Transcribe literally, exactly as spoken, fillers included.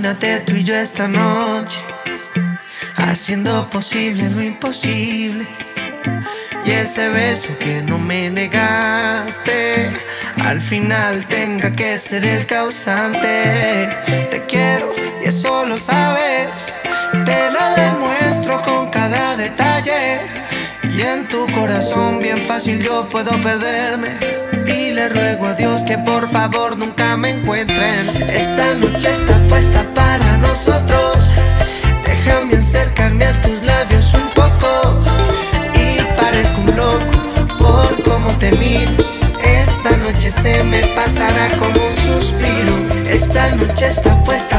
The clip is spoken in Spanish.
Imagínate tú y yo esta noche, haciendo posible lo imposible. Y ese beso que no me negaste, al final tenga que ser el causante. Te quiero y eso lo sabes, te lo demuestro con cada detalle. Y en tu corazón bien fácil yo puedo perderme. Y le ruego a Dios que por favor nunca me encuentren. Esta noche está puesta para nosotros. Déjame acercarme a tus labios un poco. Y parezco un loco por cómo te miro. Esta noche se me pasará como un suspiro. Esta noche está puesta